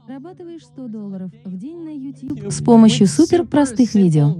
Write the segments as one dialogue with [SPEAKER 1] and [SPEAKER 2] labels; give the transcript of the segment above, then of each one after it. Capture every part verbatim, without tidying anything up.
[SPEAKER 1] Зарабатываешь сто долларов в день на YouTube с помощью супер простых видео.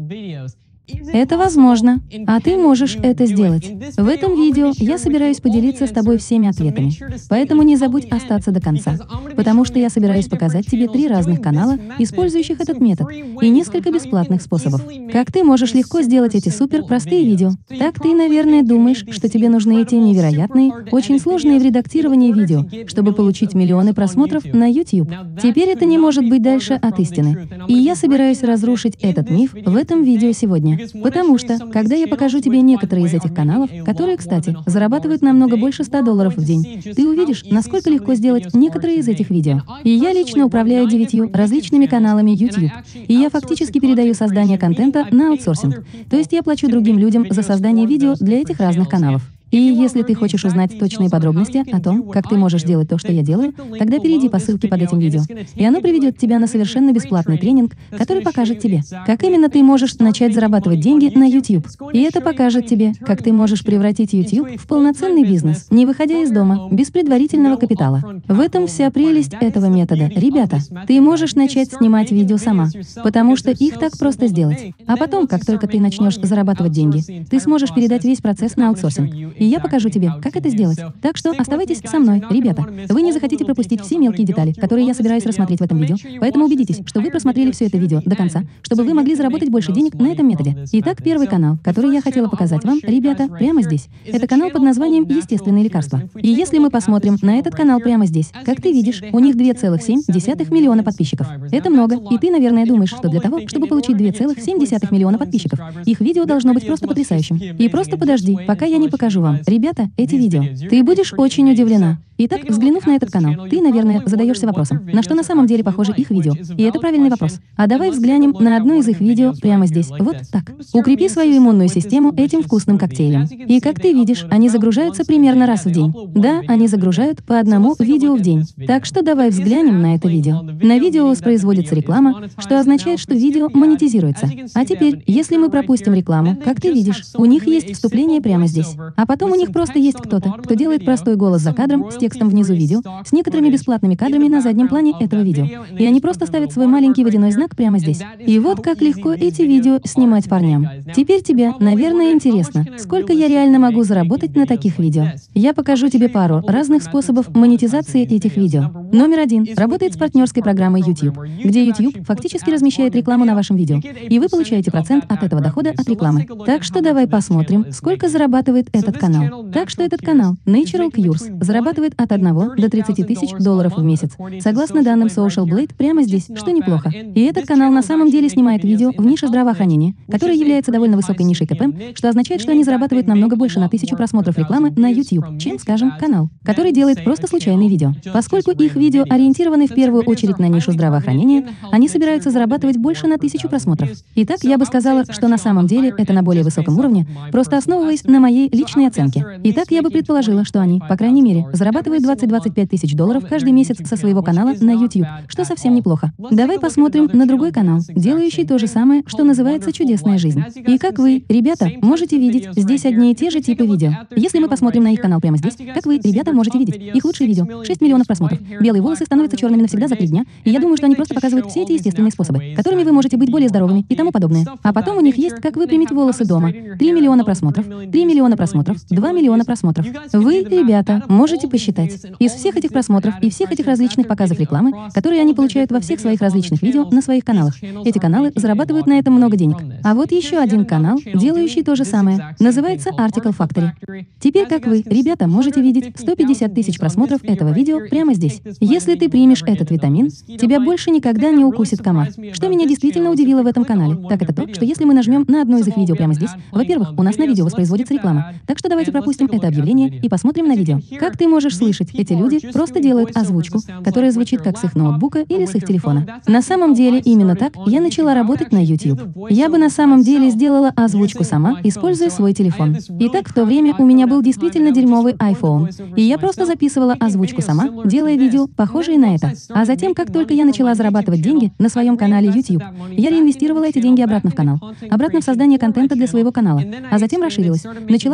[SPEAKER 1] Это возможно, а ты можешь это сделать. В этом видео я собираюсь поделиться с тобой всеми ответами, поэтому не забудь остаться до конца, потому что я собираюсь показать тебе три разных канала, использующих этот метод, и несколько бесплатных способов, как ты можешь легко сделать эти супер простые видео. Так ты, наверное, думаешь, что тебе нужны эти невероятные, очень сложные в редактировании видео, чтобы получить миллионы просмотров на YouTube. Теперь это не может быть дальше от истины, и я собираюсь разрушить этот миф в этом видео сегодня. Потому что, когда я покажу тебе некоторые из этих каналов, которые, кстати, зарабатывают намного больше ста долларов в день, ты увидишь, насколько легко сделать некоторые из этих видео. И я лично управляю девятью различными каналами YouTube. И я фактически передаю создание контента на аутсорсинг. То есть я плачу другим людям за создание видео для этих разных каналов. И если ты хочешь узнать точные подробности о том, как ты можешь делать то, что я делаю, тогда перейди по ссылке под этим видео. И оно приведет тебя на совершенно бесплатный тренинг, который покажет тебе, как именно ты можешь начать зарабатывать деньги на YouTube. И это покажет тебе, как ты можешь превратить YouTube в полноценный бизнес, не выходя из дома, без предварительного капитала. В этом вся прелесть этого метода. Ребята, ты можешь начать снимать видео сама, потому что их так просто сделать. А потом, как только ты начнешь зарабатывать деньги, ты сможешь передать весь процесс на аутсорсинг. И я покажу тебе, как это сделать. Так что оставайтесь со мной, ребята. Вы не захотите пропустить все мелкие детали, которые я собираюсь рассмотреть в этом видео, поэтому убедитесь, что вы просмотрели все это видео до конца, чтобы вы могли заработать больше денег на этом методе. Итак, первый канал, который я хотела показать вам, ребята, прямо здесь. Это канал под названием «Естественные лекарства». И если мы посмотрим на этот канал прямо здесь, как ты видишь, у них две целых семь десятых миллиона подписчиков. Это много, и ты, наверное, думаешь, что для того, чтобы получить две целых семь десятых миллиона подписчиков, их видео должно быть просто потрясающим. И просто подожди, пока я не покажу вам, ребята, эти видео. Ты будешь очень удивлена. Итак, взглянув на этот канал, ты, наверное, задаешься вопросом, на что на самом деле похожи их видео. И это правильный вопрос. А давай взглянем на одно из их видео прямо здесь. Вот так. Укрепи свою иммунную систему этим вкусным коктейлем. И как ты видишь, они загружаются примерно раз в день. Да, они загружают по одному видео в день. Так что давай взглянем на это видео. На видео воспроизводится реклама, что означает, что видео монетизируется. А теперь, если мы пропустим рекламу, как ты видишь, у них есть вступление прямо здесь. А потом у них просто есть кто-то, кто делает простой голос за кадром с текстом внизу видео, с некоторыми бесплатными кадрами на заднем плане этого видео. И они просто ставят свой маленький водяной знак прямо здесь. И вот как легко эти видео снимать парням. Теперь тебе, наверное, интересно, сколько я реально могу заработать на таких видео. Я покажу тебе пару разных способов монетизации этих видео. Номер один. Работает с партнерской программой YouTube, где YouTube фактически размещает рекламу на вашем видео, и вы получаете процент от этого дохода от рекламы. Так что давай посмотрим, сколько зарабатывает этот канал. Так что этот канал, Natural Cures, зарабатывает от одного до тридцати тысяч долларов в месяц, согласно данным Social Blade прямо здесь, что неплохо. И этот канал на самом деле снимает видео в нише здравоохранения, которая является довольно высокой нишей КПМ, что означает, что они зарабатывают намного больше на тысячу просмотров рекламы на YouTube, чем, скажем, канал, который делает просто случайные видео. Поскольку их видео ориентированы в первую очередь на нишу здравоохранения, они собираются зарабатывать больше на тысячу просмотров. Итак, я бы сказала, что на самом деле это на более высоком уровне, просто основываясь на моей личной оценке. Итак, я бы предположила, что они, по крайней мере, зарабатывают двадцать-двадцать пять тысяч долларов каждый месяц со своего канала на YouTube, что совсем неплохо. Давай посмотрим на другой канал, делающий то же самое, что называется «Чудесная жизнь». И как вы, ребята, можете видеть здесь одни и те же типы видео. Если мы посмотрим на их канал прямо здесь, как вы, ребята, можете видеть их лучшие видео. шесть миллионов просмотров. Белые волосы становятся черными навсегда за три дня, и я думаю, что они просто показывают все эти естественные способы, которыми вы можете быть более здоровыми и тому подобное. А потом у них есть «Как выпрямить волосы дома». три миллиона просмотров, три миллиона просмотров, два миллиона просмотров. Вы, ребята, можете посчитать. Из всех этих просмотров и всех этих различных показов рекламы, которые они получают во всех своих различных видео на своих каналах, эти каналы зарабатывают на этом много денег. А вот еще один канал, делающий то же самое, называется Article Factory. Теперь, как вы, ребята, можете видеть сто пятьдесят тысяч просмотров этого видео прямо здесь. Если ты примешь этот витамин, тебя больше никогда не укусит комар. Что меня действительно удивило в этом канале, так это то, что если мы нажмем на одно из их видео прямо здесь, во-первых, у нас на видео воспроизводится реклама. Так что давайте пропустим это объявление и посмотрим на видео. Как ты можешь слышать, эти люди просто делают озвучку, которая звучит как с их ноутбука или с их телефона. На самом деле, именно так я начала работать на YouTube. Я бы на самом деле сделала озвучку сама, используя свой телефон. Итак, в то время у меня был действительно дерьмовый iPhone, и я просто записывала озвучку сама, делая видео, похожие на это. А затем, как только я начала зарабатывать деньги на своем канале YouTube, я реинвестировала эти деньги обратно в канал, обратно в создание контента для своего канала, а затем расширилась, начала создавать больше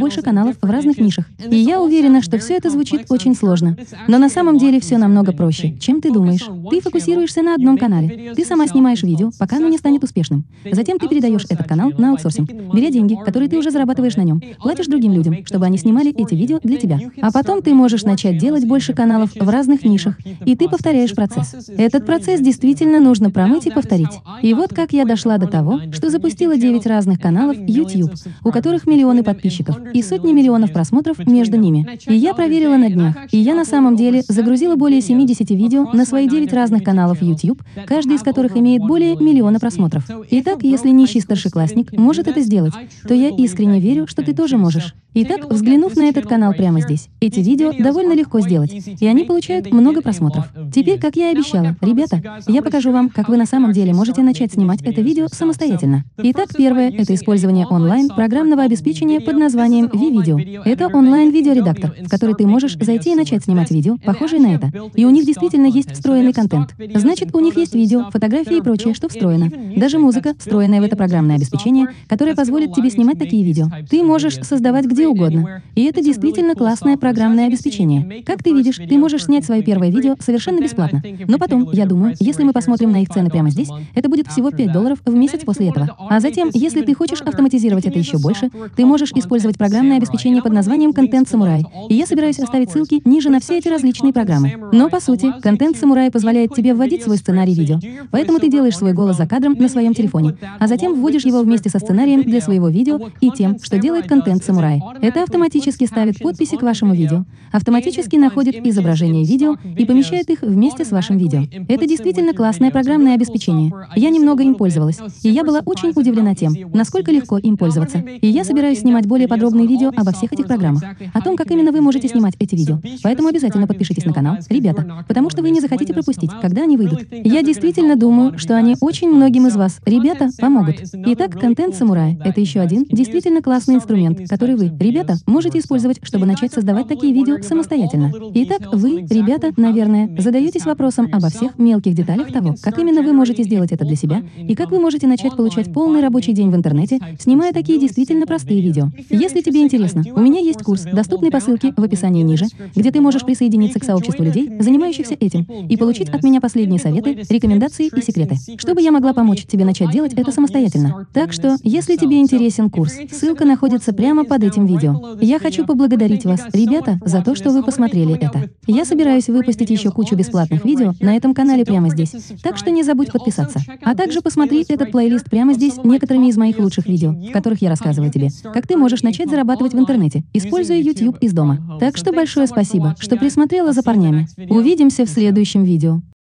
[SPEAKER 1] больше каналов в разных нишах. И я уверена, что все это звучит очень сложно. Но на самом деле все намного проще, чем ты думаешь. Ты фокусируешься на одном канале. Ты сама снимаешь видео, пока оно не станет успешным. Затем ты передаешь этот канал на аутсорсинг, беря деньги, которые ты уже зарабатываешь на нем, платишь другим людям, чтобы они снимали эти видео для тебя. А потом ты можешь начать делать больше каналов в разных нишах, и ты повторяешь процесс. Этот процесс действительно нужно промыть и повторить. И вот как я дошла до того, что запустила девять разных каналов YouTube, у которых миллионы подписчиков и сотни миллионов просмотров между ними. И я проверила на днях, и я на самом деле загрузила более семидесяти видео на свои девять разных каналов YouTube, каждый из которых имеет более миллиона просмотров. Итак, если нищий старшеклассник может это сделать, то я искренне верю, что ты тоже можешь. Итак, взглянув на этот канал прямо здесь, эти видео довольно легко сделать, и они получают много просмотров. Теперь, как я и обещала, ребята, я покажу вам, как вы на самом деле можете начать снимать это видео самостоятельно. Итак, первое — это использование онлайн программного обеспечения под названием V-Video. Это онлайн-видеоредактор, в который ты можешь зайти и начать снимать видео, похожие на это. И у них действительно есть встроенный контент. Значит, у них есть видео, фотографии и прочее, что встроено. Даже музыка, встроенная в это программное обеспечение, которое позволит тебе снимать такие видео. Ты можешь создавать где угодно. И это действительно классное программное обеспечение. Как ты видишь, ты можешь снять свое первое видео совершенно бесплатно. Но потом, я думаю, если мы посмотрим на их цены прямо здесь, это будет всего пять долларов в месяц после этого. А затем, если ты хочешь автоматизировать это еще больше, ты можешь использовать программное обеспечение под названием Content Samurai. И я собираюсь оставить ссылки ниже на все эти различные программы. Но по сути, Content Samurai позволяет тебе вводить свой сценарий видео. Поэтому ты делаешь свой голос за кадром на своем телефоне, а затем вводишь его вместе со сценарием для своего видео и тем, что делает Content Samurai. Это автоматически ставит подписи к вашему видео, автоматически находит изображение видео и помещает их вместе с вашим видео. Это действительно классное программное обеспечение. Я немного им пользовалась, и я была очень удивлена тем, насколько легко им пользоваться. И я собираюсь снимать более подробные видео обо всех этих программах, о том, как именно вы можете снимать эти видео. Поэтому обязательно подпишитесь на канал, ребята, потому что вы не захотите пропустить, когда они выйдут. Я действительно думаю, что они очень многим из вас, ребята, помогут. Итак, Content Samurai — это еще один действительно классный инструмент, который вы, ребята, можете использовать, чтобы начать создавать такие видео самостоятельно. Итак, вы, ребята, наверное, задаетесь вопросом обо всех мелких деталях того, как именно вы можете сделать это для себя, и как вы можете начать получать полный рабочий день в интернете, снимая такие действительно простые видео. Если тебе интересно, у меня есть курс, доступный по ссылке в описании ниже, где ты можешь присоединиться к сообществу людей, занимающихся этим, и получить от меня последние советы, рекомендации и секреты, чтобы я могла помочь тебе начать делать это самостоятельно. Так что, если тебе интересен курс, ссылка находится прямо под этим видео. Я хочу поблагодарить вас, ребята, за то, что вы посмотрели это. Я собираюсь выпустить еще кучу бесплатных видео на этом канале прямо здесь, так что не забудь подписаться. А также посмотри этот плейлист прямо здесь некоторыми из моих лучших видео, в которых я рассказываю тебе, как ты можешь начать зарабатывать в интернете, используя YouTube из дома. Так что большое спасибо, что присмотрела за парнями. Увидимся в следующем видео.